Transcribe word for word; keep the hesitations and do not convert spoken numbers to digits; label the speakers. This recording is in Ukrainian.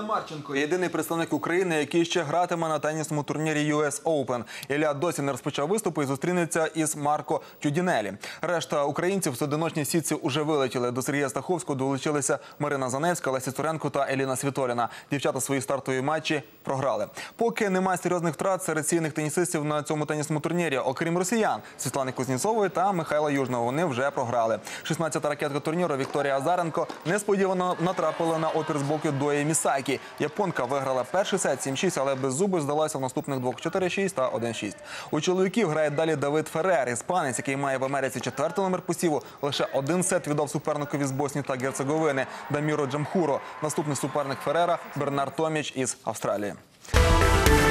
Speaker 1: Марченко – єдиний представник України, який ще гратиме на тенісному турнірі ю ес Оупен. Ілля досі не розпочав виступи і зустрінеться із Марко Тюдінелі. Решта українців в одиночній сітці уже вилетіли. До Сергія Стаховського долучилися Марина Заневська, Леся Цуренко та Еліна Світоліна. Дівчата свої стартові матчі програли. Поки немає серйозних втрат серед сильних тенісистів на цьому тенісному турнірі, окрім росіян Світлани Кузнєцової та Михайла Южного, вони вже програли. шістнадцята ракетка турніру Вікторія Азаренко несподівано натрапила на опір з боку Дої Місакі. Японка виграла перший сет сім шість, але без зуби здалася в наступних двох чотири шість та один шість. У чоловіків грає далі Давид Феррер, іспанець, який має в Америці четвертий номер посіву. Лише один сет віддав суперникові з Боснії та Герцеговини Даміру Джамхуру. Наступний суперник Феррера – Бернард Томіч із Австралії.